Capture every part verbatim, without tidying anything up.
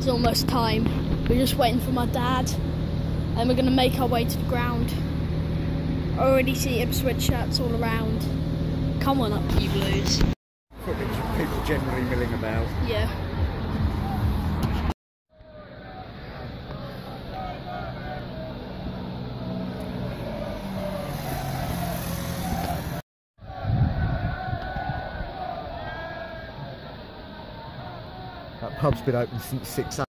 It's almost time. We're just waiting for my dad, and we're going to make our way to the ground. I already see Ipswich shirts all around. Come on up, you Blues. People generally milling about. Yeah. That pub's been open since six a m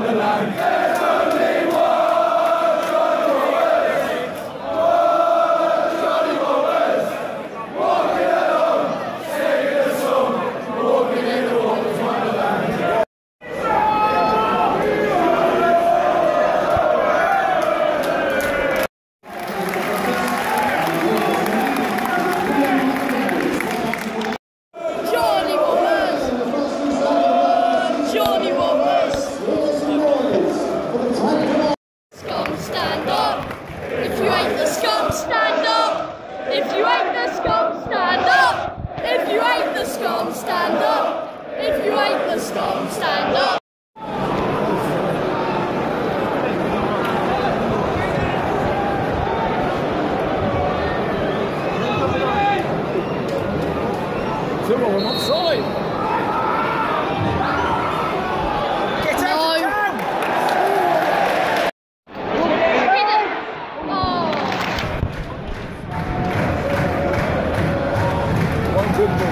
Stand up! If you hate the scum, stand up! Two of them offside! Get out of town! One good ball.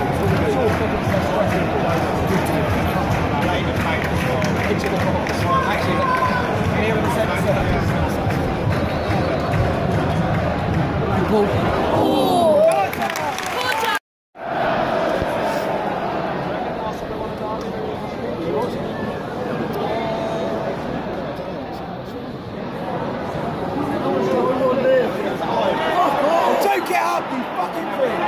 Don't get up, you fucking prick!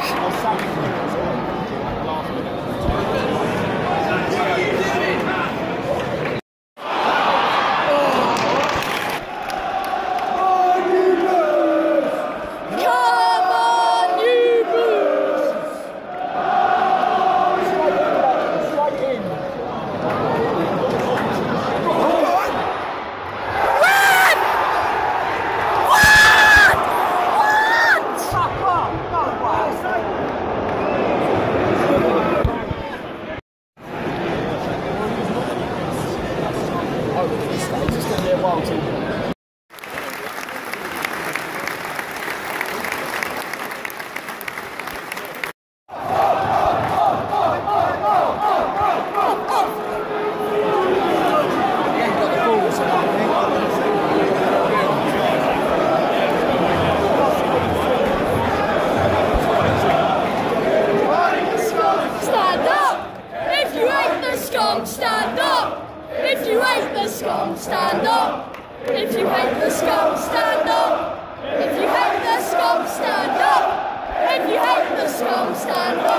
Stand up! If you hate the scum, stand up! If you hate the scum, stand up! If you hate the scum, stand up! If you hate the scum, stand up!